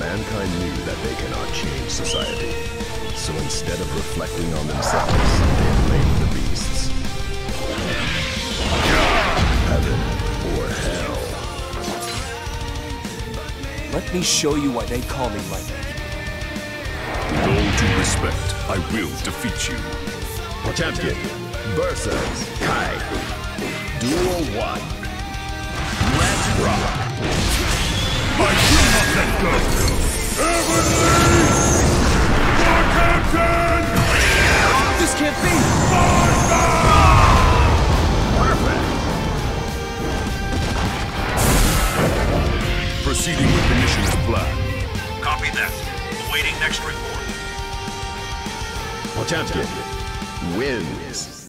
Mankind knew that they cannot change society. So instead of reflecting on themselves, they blamed the beasts. Heaven or hell. Let me show you why they call me Lightning. With all due respect, I will defeat you. Champion versus Kai. Duel 1. Let's rock! I will not let go! Heavenly! For Captain! This can't be! Perfect! Proceeding with the mission as planned. Copy that. Awaiting next report. Champion wins.